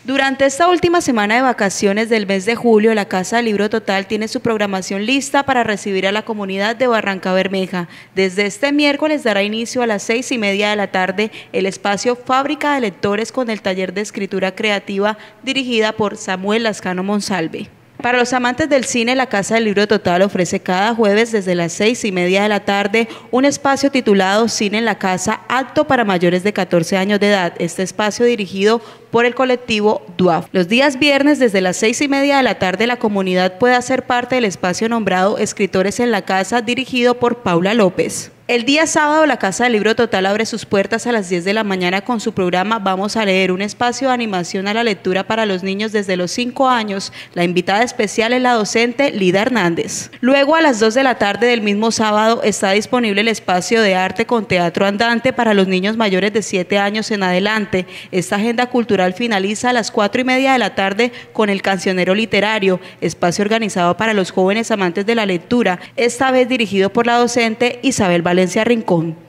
Durante esta última semana de vacaciones del mes de julio, la Casa del Libro Total tiene su programación lista para recibir a la comunidad de Barrancabermeja. Desde este miércoles dará inicio a las 6:30 de la tarde el espacio Fábrica de Lectores con el taller de escritura creativa dirigida por Samuel Lascano Monsalve. Para los amantes del cine, la Casa del Libro Total ofrece cada jueves desde las 6:30 de la tarde un espacio titulado Cine en la Casa, apto para mayores de 14 años de edad. Este espacio dirigido por el colectivo DUAF. Los días viernes desde las 6:30 de la tarde la comunidad puede hacer parte del espacio nombrado Escritores en la Casa, dirigido por Paula López. El día sábado, la Casa del Libro Total abre sus puertas a las 10 de la mañana con su programa Vamos a leer, un espacio de animación a la lectura para los niños desde los 5 años. La invitada especial es la docente Lida Hernández. Luego, a las 2 de la tarde del mismo sábado, está disponible el espacio de arte con teatro andante para los niños mayores de 7 años en adelante. Esta agenda cultural finaliza a las 4:30 de la tarde con el Cancionero Literario, espacio organizado para los jóvenes amantes de la lectura, esta vez dirigido por la docente Isabel Valencia Rincón.